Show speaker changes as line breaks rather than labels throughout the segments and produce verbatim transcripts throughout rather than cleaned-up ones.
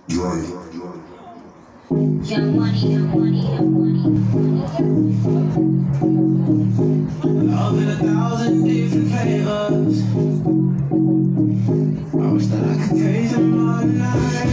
Dre.
Young money, young money, young money, young money.
Love in a thousand different flavors. I wish that I could taste them all night.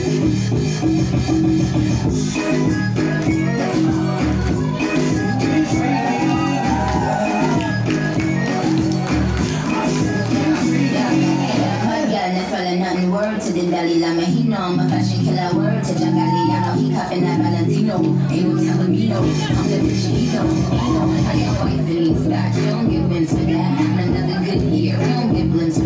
Word to the Dalai Lama, he know I'm a fashion killer. Word to John Galliano, he cuffing that Valentino. Ain't no telling me no, I'm the bitch he know. He know I got whites in these scotch, you don't get wins for that. Another good year, we don't get blimps